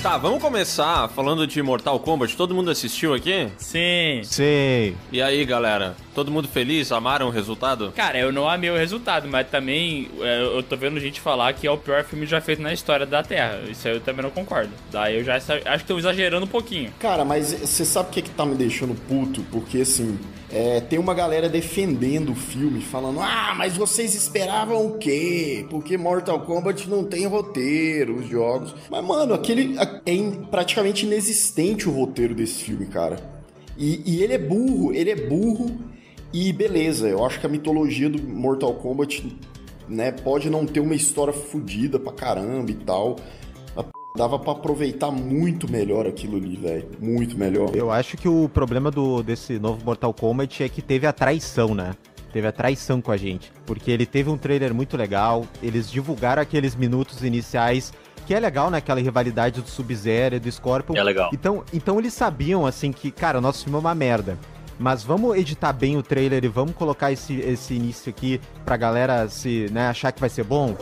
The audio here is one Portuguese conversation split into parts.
Tá, vamos começar falando de Mortal Kombat. Todo mundo assistiu aqui? Sim. Sim. E aí, galera? Todo mundo feliz? Amaram o resultado? Cara, eu não amei o resultado, mas também eu tô vendo gente falar que é o pior filme já feito na história da Terra. Isso aí eu também não concordo. Daí eu já acho que estão exagerando um pouquinho. Cara, mas você sabe o que tá me deixando puto? Porque, assim, tem uma galera defendendo o filme, falando: ah, mas vocês esperavam o quê? Porque Mortal Kombat não tem roteiro, os jogos. Mas, mano, praticamente inexistente o roteiro desse filme, cara. E ele é burro, e beleza, eu acho que a mitologia do Mortal Kombat, né, pode não ter uma história fodida pra caramba e tal. Dava pra aproveitar muito melhor aquilo ali, velho. Muito melhor. Eu acho que o problema desse novo Mortal Kombat é que teve a traição, né? Teve a traição com a gente. Porque ele teve um trailer muito legal, eles divulgaram aqueles minutos iniciais, que é legal, né? Aquela rivalidade do Sub-Zero e do Scorpion. É legal. Então eles sabiam, assim, que, cara, o nosso filme é uma merda. Mas vamos editar bem o trailer e vamos colocar esse início aqui pra galera achar que vai ser bom.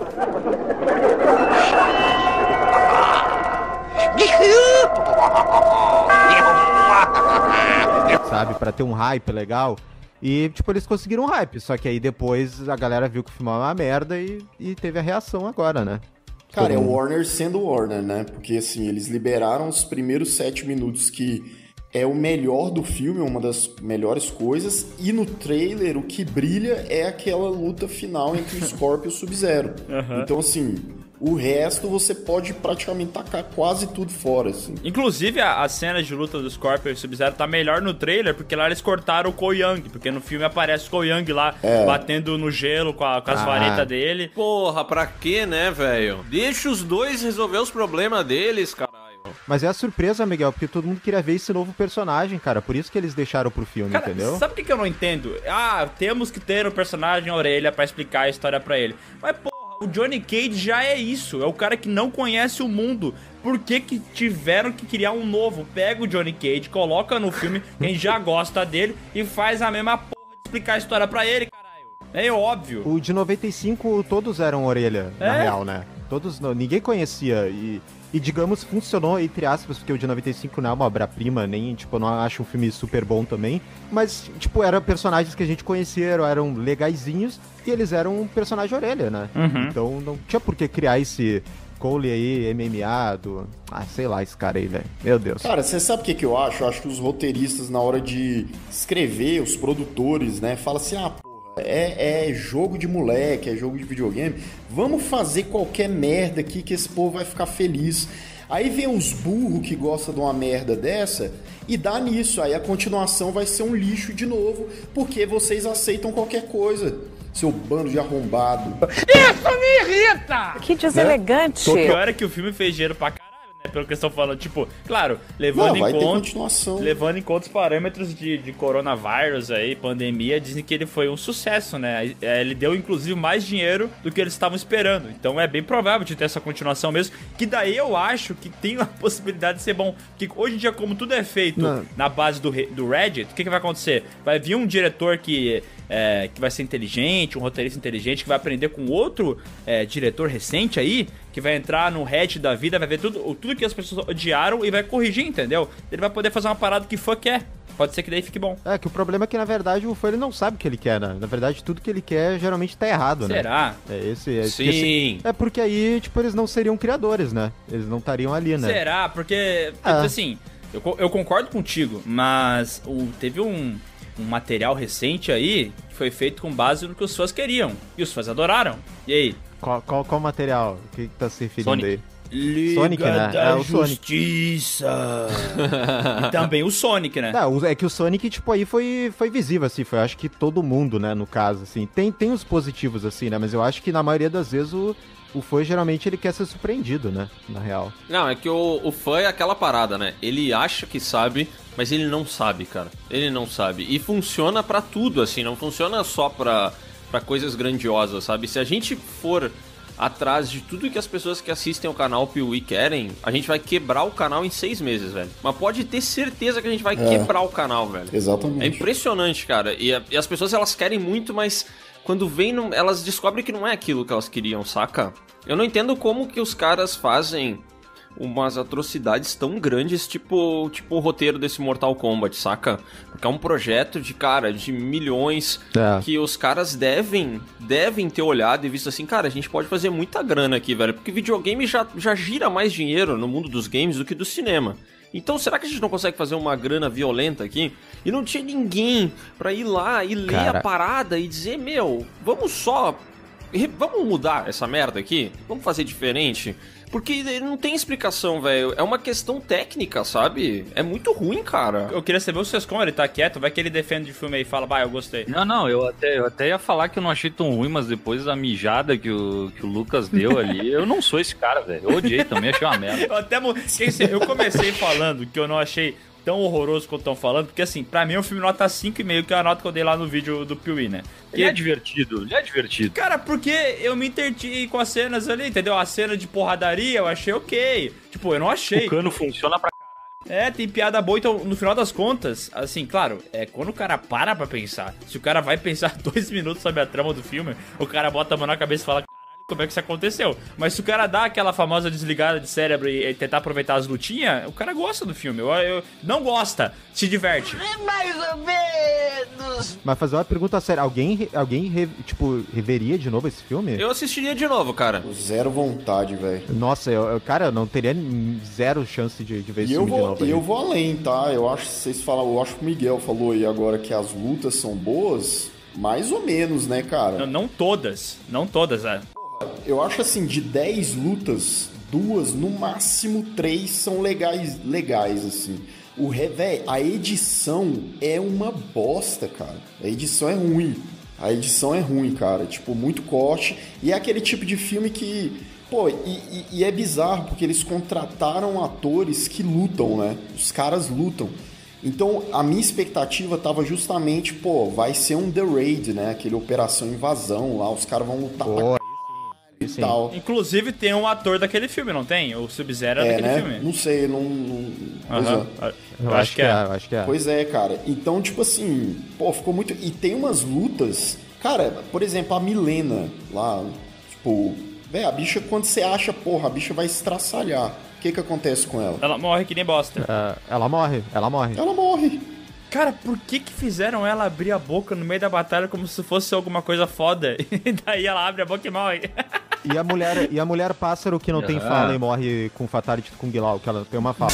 Sabe, pra ter um hype legal. E, tipo, eles conseguiram um hype. Só que aí depois a galera viu que o filme é uma merda e teve a reação agora, né? Cara, é o Warner sendo Warner, né? Porque, assim, eles liberaram os primeiros 7 minutos que é o melhor do filme, uma das melhores coisas. E no trailer, o que brilha é aquela luta final entre o Scorpion e o Sub-Zero. Uhum. Então, assim, o resto você pode praticamente tacar quase tudo fora, assim. Inclusive, a cena de luta do Scorpion e Sub-Zero tá melhor no trailer, porque lá eles cortaram o Cole Young, porque no filme aparece o Cole Young lá, batendo no gelo com as varetas dele. Porra, pra quê, né, velho? Deixa os dois resolver os problemas deles, caralho. Mas é a surpresa, Miguel, porque todo mundo queria ver esse novo personagem, cara. Por isso que eles deixaram pro filme, cara, entendeu? Sabe o que eu não entendo? Ah, temos que ter um personagem orelha pra explicar a história pra ele. Mas, porra, o Johnny Cage já é isso. É o cara que não conhece o mundo. Por que tiveram que criar um novo? Pega o Johnny Cage, coloca no filme, quem já gosta dele, e faz a mesma porra de explicar a história pra ele, caralho. É óbvio. O de 95, todos eram orelha, na real, né? Ninguém conhecia e, digamos, funcionou, entre aspas, porque o de 95 não é uma obra-prima, nem, tipo, eu não acho um filme super bom também, mas, tipo, eram personagens que a gente conhecia, eram legaizinhos, e eles eram um personagem orelha, né? Uhum. Então, não tinha por que criar esse Cole aí, MMA, sei lá, esse cara aí, velho. Meu Deus. Cara, você sabe o que eu acho? Eu acho que os roteiristas, na hora de escrever, os produtores, né, falam assim, é jogo de moleque, é jogo de videogame. Vamos fazer qualquer merda aqui que esse povo vai ficar feliz. Aí vem os burros que gostam de uma merda dessa e dá nisso. Aí a continuação vai ser um lixo de novo, porque vocês aceitam qualquer coisa. Seu bando de arrombado. Isso me irrita! Que deselegante. O pior é que o filme fez dinheiro pra caralho, né? Pelo que eles estão falando. Tipo, claro, levando em conta os parâmetros de coronavírus aí, pandemia, dizem que ele foi um sucesso, né? Ele deu, inclusive, mais dinheiro do que eles estavam esperando. Então é bem provável de ter essa continuação mesmo. Que daí eu acho que tem a possibilidade de ser bom. Porque hoje em dia, como tudo é feito na base do Reddit, o que vai acontecer? Vai vir um diretor que vai ser inteligente, um roteirista inteligente, que vai aprender com outro diretor recente aí, que vai entrar no Reddit da vida, vai ver tudo que as pessoas odiaram e vai corrigir, entendeu? Ele vai poder fazer uma parada que fã quer. Pode ser que daí fique bom. É, que o problema é que, na verdade, o fã ele não sabe o que ele quer, né? Na verdade, tudo que ele quer geralmente tá errado, né? Será? Sim. É porque aí, tipo, eles não seriam criadores, né? Eles não estariam ali, né? Será? Porque, assim, eu concordo contigo, mas teve um material recente aí que foi feito com base no que os fãs queriam. E os fãs adoraram. E aí? Qual material? O que tá se referindo Sonic. aí? Liga Sonic, né? da o Justiça. E também o Sonic, né? É que o Sonic, tipo, aí foi visível, assim, foi acho que todo mundo, né, no caso, assim. Tem os positivos, assim, né, mas eu acho que na maioria das vezes o fã, geralmente, ele quer ser surpreendido, né, na real. Não, é que o fã é aquela parada, né, ele acha que sabe, mas ele não sabe, cara, ele não sabe. E funciona pra tudo, assim, não funciona só pra coisas grandiosas, sabe? Se a gente for atrás de tudo que as pessoas que assistem ao canal Piuí querem, a gente vai quebrar o canal em 6 meses, velho. Mas pode ter certeza que a gente vai quebrar o canal, velho. Exatamente. É impressionante, cara. E as pessoas, elas querem muito, mas quando vem, elas descobrem que não é aquilo que elas queriam, saca? Eu não entendo como que os caras fazem umas atrocidades tão grandes, tipo o roteiro desse Mortal Kombat, saca? Porque é um projeto de milhões que os caras devem ter olhado e visto assim, cara, a gente pode fazer muita grana aqui, velho, porque videogame já gira mais dinheiro no mundo dos games do que do cinema. Então, será que a gente não consegue fazer uma grana violenta aqui? E não tinha ninguém pra ir lá e ler a parada e dizer, vamos mudar essa merda aqui? Vamos fazer diferente? Porque não tem explicação, velho. É uma questão técnica, sabe? É muito ruim, cara. Eu queria saber o Sescon, ele tá quieto, vai que ele defende o filme aí e fala, eu gostei. Não, eu até ia falar que eu não achei tão ruim, mas depois da mijada que o Lucas deu ali, eu não sou esse cara, velho. Eu odiei também, achei uma merda. Eu comecei falando que eu não achei tão horroroso quanto estão falando, porque assim, pra mim é um filme nota 5,5, que é a nota que eu dei lá no vídeo do Piuí, né? Ele é divertido. Cara, porque eu me entreti com as cenas ali, entendeu? A cena de porradaria eu achei ok. Tipo, eu não achei. O cano funciona pra caralho. Tem piada boa, então no final das contas, assim, claro, quando o cara para pra pensar, se o cara vai pensar 2 minutos sobre a trama do filme, o cara bota a mão na cabeça e fala, como é que isso aconteceu? Mas se o cara dá aquela famosa desligada de cérebro e tentar aproveitar as lutinhas, o cara gosta do filme. Eu não gosta, se diverte. Mais ou menos. Mas fazer uma pergunta séria, alguém reveria de novo esse filme? Eu assistiria de novo, cara. Zero vontade, velho. Nossa, eu não teria zero chance de ver esse filme de novo. E eu vou além, tá? Eu acho que o Miguel falou aí agora que as lutas são boas, mais ou menos, né, cara? Não todas, Eu acho assim, de 10 lutas, 2, no máximo 3 são legais assim. A edição é uma bosta, cara. A edição é ruim, cara. Tipo, muito corte. E é aquele tipo de filme que... Pô, e é bizarro, porque eles contrataram atores que lutam, né? Os caras lutam. Então, a minha expectativa tava justamente, vai ser um The Raid, né? Aquele Operação Invasão lá, os caras vão lutar pra e tal. Inclusive tem um ator daquele filme, não tem? O Sub-Zero é daquele filme. Não sei, Eu acho que é. Pois é, cara. Então, tipo assim, ficou muito... E tem umas lutas... Cara, por exemplo, a Milena lá, tipo... a bicha, quando você acha, a bicha vai estraçalhar. O que acontece com ela? Ela morre que nem bosta. Ela morre. Ela morre. Cara, por que fizeram ela abrir a boca no meio da batalha como se fosse alguma coisa foda? E daí ela abre a boca e morre. E a mulher pássaro que não tem fala e morre com Fatality do Kung Lao, que ela tem uma fala.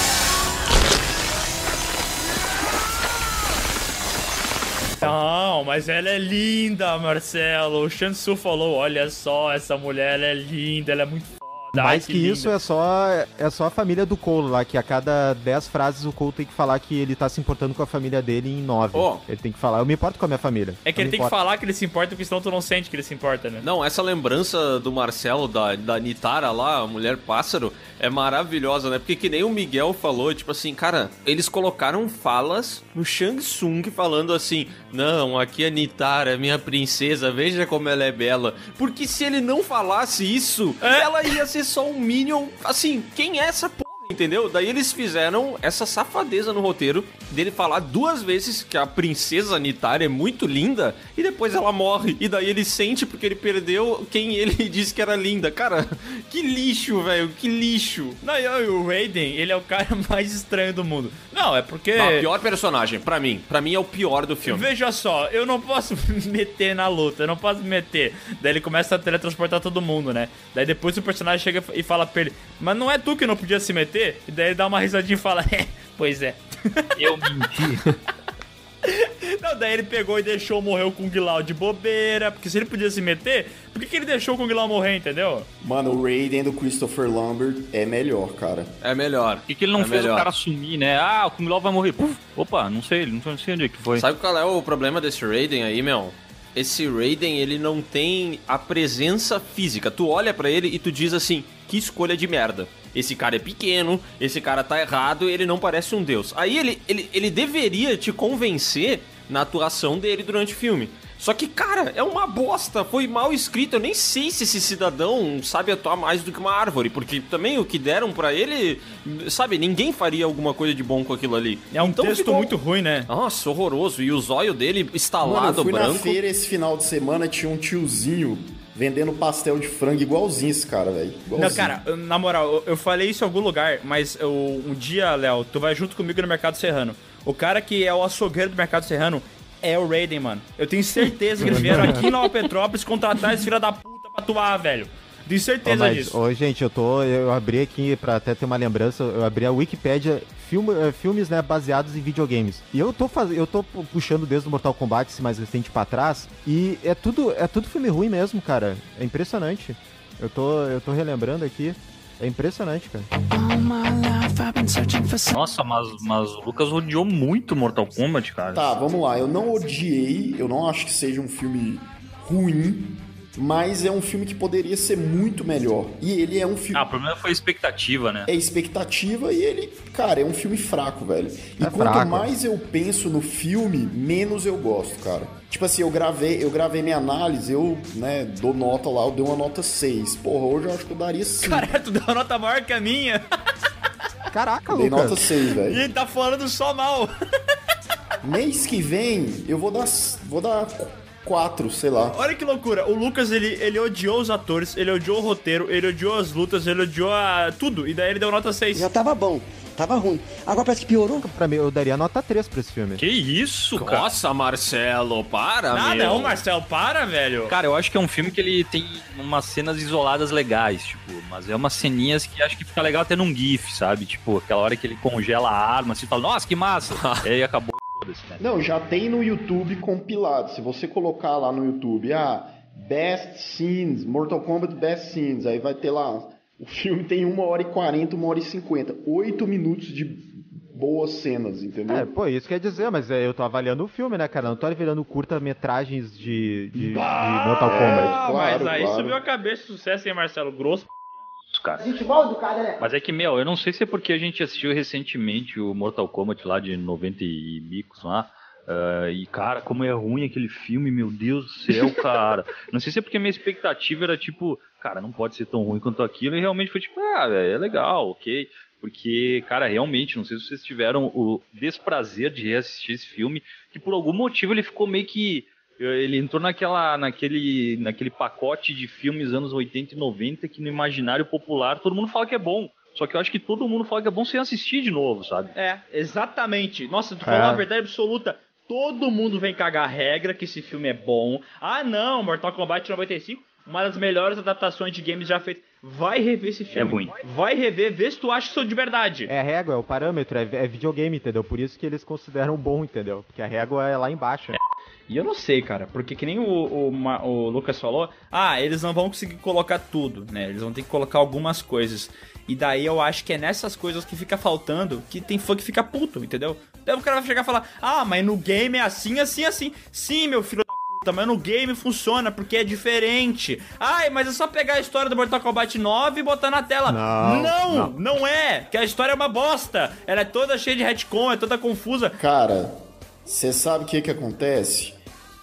Não, mas ela é linda, Marcelo. O Shansu falou, olha só, essa mulher, ela é linda, ela é muito foda. Mais que isso, é só a família do Cole lá, que a cada 10 frases o Cole tem que falar que ele tá se importando com a família dele em 9. Ele tem que falar, eu me importo com a minha família. É que ele tem que falar que ele se importa, porque senão tu não sente que ele se importa, né? Não, essa lembrança do Marcelo, da Nitara lá, a mulher pássaro, é maravilhosa, né? Porque que nem o Miguel falou, tipo assim, cara, eles colocaram falas no Shang Tsung falando assim, não, aqui a Nitara é minha princesa, veja como ela é bela. Porque se ele não falasse isso, ela ia ser só um Minion, assim, quem é essa porra, entendeu? Daí eles fizeram essa safadeza no roteiro dele falar 2 vezes que a princesa Nitara é muito linda e depois ela morre. E daí ele sente porque ele perdeu quem ele disse que era linda. Cara, que lixo, velho, que lixo. Não, e o Raiden, ele é o cara mais estranho do mundo. Não, é porque... O pior personagem, pra mim é o pior do filme. Veja só, eu não posso me meter na luta, eu não posso me meter. Daí ele começa a teletransportar todo mundo, né? Daí depois o personagem chega e fala pra ele, mas não é tu que não podia se meter? E daí ele dá uma risadinha e fala, pois é. Eu menti. Não, daí ele pegou e deixou morrer o Kung Lao de bobeira, porque se ele podia se meter, por que ele deixou o Kung Lao morrer, entendeu? Mano, o Raiden do Christopher Lambert é melhor, cara. É melhor. E que ele não fez o cara sumir, né? O Kung Lao vai morrer. Puf, opa, não sei onde que foi. Sabe qual é o problema desse Raiden aí, meu? Esse Raiden, ele não tem a presença física. Tu olha pra ele e tu diz assim, que escolha de merda. Esse cara é pequeno, esse cara tá errado, ele não parece um deus. Aí ele deveria te convencer na atuação dele durante o filme. Só que, cara, é uma bosta, foi mal escrito. Eu nem sei se esse cidadão sabe atuar mais do que uma árvore, porque também o que deram pra ele, sabe, ninguém faria alguma coisa de bom com aquilo ali. É um texto muito ruim, né? Nossa, horroroso. E o zóio dele estalado, branco. Mano, eu fui branco. na feira esse final de semana, tinha um tiozinho vendendo pastel de frango igualzinho esse cara, velho. Não, cara, na moral, eu falei isso em algum lugar, mas um dia, Léo, tu vai junto comigo no Mercado Serrano. O cara que é o açougueiro do Mercado Serrano é o Raiden, mano. Eu tenho certeza que eles vieram aqui em Nova Petrópolis contratar esse filho da puta pra atuar, velho. Tenho certeza disso. Ô, gente, eu abri aqui, pra até ter uma lembrança, eu abri a Wikipédia, filmes, né, baseados em videogames. E eu tô puxando desde o Mortal Kombat, esse mais recente, pra trás, e é tudo filme ruim mesmo, cara. É impressionante. Eu tô relembrando aqui. É impressionante, cara. Nossa, mas o Lucas odiou muito Mortal Kombat, cara. Tá, vamos lá. Eu não odiei, eu não acho que seja um filme ruim, mas é um filme que poderia ser muito melhor. E ele é um filme... o problema foi a expectativa, né? É expectativa e ele, cara, é um filme fraco, velho. E quanto mais eu penso no filme, menos eu gosto, cara. Tipo assim, eu gravei minha análise, eu, né, dou nota lá, eu dei uma nota 6. Porra, hoje eu acho que eu daria 5. Caralho, tu deu uma nota maior que a minha. Caraca, Lucas. Dei nota 6, velho. E ele tá falando só mal. Mês que vem, eu vou dar 4, sei lá. Olha que loucura, o Lucas, ele odiou os atores, ele odiou o roteiro, ele odiou as lutas, ele odiou tudo, e daí ele deu nota 6. Já tava bom, tava ruim. Agora parece que piorou. Pra mim, eu daria nota 3 pra esse filme. Que isso, cara? Nossa, Marcelo, para, Nada, meu. não, Marcelo, para, velho. Cara, eu acho que é um filme que ele tem umas cenas isoladas legais, tipo, mas é umas ceninhas que acho que fica legal até num GIF, sabe? Tipo, aquela hora que ele congela a arma, assim, fala, nossa, que massa! E aí acabou. Né? Não, já tem no YouTube compilado. Se você colocar lá no YouTube, Best Scenes, Mortal Kombat Best Scenes, aí vai ter lá, o filme tem 1h40, 1h50, 8 minutos de boas cenas, entendeu? Pô, isso quer dizer, mas eu tô avaliando o filme, né, cara? Não tô avaliando curta-metragens de Mortal Kombat. Mas aí subiu a cabeça de sucesso, hein, Marcelo? Grosso. Cara. Né? Mas é que, eu não sei se é porque a gente assistiu recentemente o Mortal Kombat lá de 90 e bicos lá, e cara, como é ruim aquele filme, meu Deus do céu, cara. Não sei se é porque a minha expectativa era tipo, cara, não pode ser tão ruim quanto aquilo, e realmente foi tipo, é legal, ok. Porque, cara, realmente, não sei se vocês tiveram o desprazer de reassistir esse filme, que por algum motivo ele ficou meio que... Ele entrou naquele pacote de filmes anos 80 e 90 que no imaginário popular todo mundo fala que é bom. Só que eu acho que todo mundo fala que é bom sem assistir de novo, sabe? É, exatamente. Nossa, tu falou a verdade absoluta. Todo mundo vem cagar a regra que esse filme é bom. Ah, não, Mortal Kombat 95, uma das melhores adaptações de games já feitas. Vai rever esse filme. É ruim. Vai rever, vê se tu acha isso de verdade. É a régua, é o parâmetro, é videogame, entendeu? Por isso que eles consideram bom, entendeu? Porque a régua é lá embaixo. E eu não sei, cara, porque que nem o Lucas falou, eles não vão conseguir colocar tudo, né? Eles vão ter que colocar algumas coisas. E daí eu acho que é nessas coisas que fica faltando que tem fã que fica puto, entendeu? Daí o cara vai chegar e falar, mas no game é assim, assim, assim. Sim, meu filho da puta, mas no game funciona porque é diferente. Mas é só pegar a história do Mortal Kombat 9 e botar na tela. Não é, que a história é uma bosta. Ela é toda cheia de retcon, é toda confusa. Cara, você sabe o que acontece?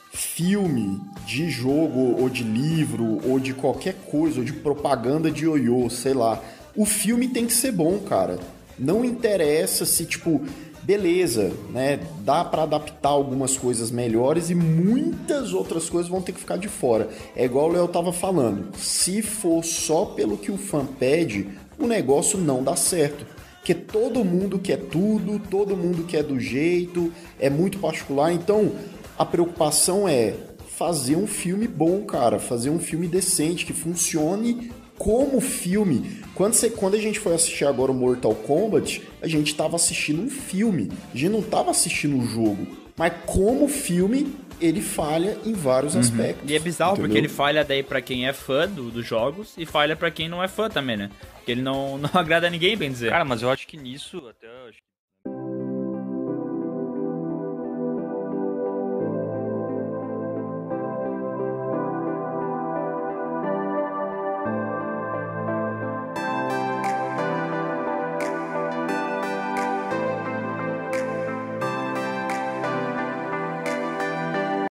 Filme de jogo, ou de livro, ou de qualquer coisa, ou de propaganda de ioiô, sei lá. O filme tem que ser bom, cara. Não interessa se, tipo, beleza, né? Dá pra adaptar algumas coisas melhores e muitas outras coisas vão ter que ficar de fora. É igual o Léo tava falando. Se for só pelo que o fã pede, o negócio não dá certo. Porque todo mundo quer tudo, todo mundo quer do jeito, é muito particular, então... A preocupação é fazer um filme bom, cara. Fazer um filme decente, que funcione como filme. Quando a gente foi assistir agora o Mortal Kombat, a gente tava assistindo um filme. A gente não tava assistindo um jogo. Mas como filme, ele falha em vários aspectos. E é bizarro, entendeu? Porque ele falha daí pra quem é fã dos jogos e falha pra quem não é fã também, né? Porque ele não agrada a ninguém, bem dizer. Cara, mas eu acho que nisso, até acho que